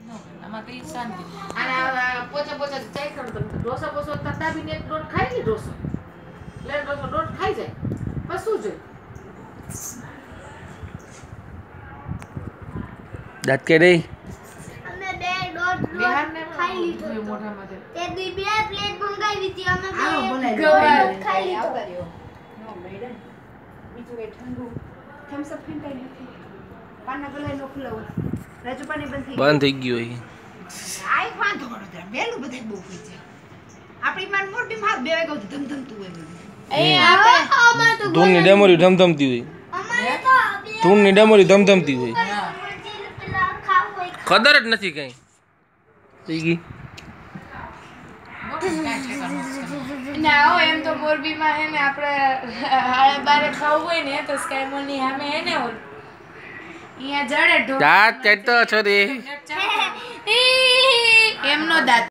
આમાં તો શાંતિ અને પોચા પોચા ચાઈ કર તો ઢોસા બોસો તતાવીને એક દોઢ ખાઈ લે ઢોસો લે ઢોસો દોઢ ખાઈ જાય બસ શું જોઈએ દાંત કે દે અમે બે દોઢ ખાઈ લીધો મોઢામાં તે દી બે પ્લેટ મંગાવી હતી અમે બોલાય ગવાર ખાઈ લીધો નો મેડમ બીજું એ ઠંડુ થમ્સ અપ ફેંટાઈ નથી પાના ગલાય નો ખુલ્લો રાજુ પાણી બંધ થઈ ગયું આઈ વાંધો કરો ત્યાં બેલું બધાય બહુ હોય છે આપણી માર મોટી માર બે વાગ્યા સુધી ધમધમતું હોય અમાર તો ધૂનની ડેમોરી ધમધમતી હોય અમારે તો ધૂનની ડેમોરી ધમધમતી હોય પેલા ખાવું હોય કદર જ નથી કઈ થઈ ગઈ ના એમ તો મોરબીમાં હે ને આપણે હાળે બારે ખાવું હોય ને તો સ્કાય મોલ ની સામે હે ને ઓલ અહીંયા જડે ઢોર દાંત કાઢતો છો રે એમનો દાંત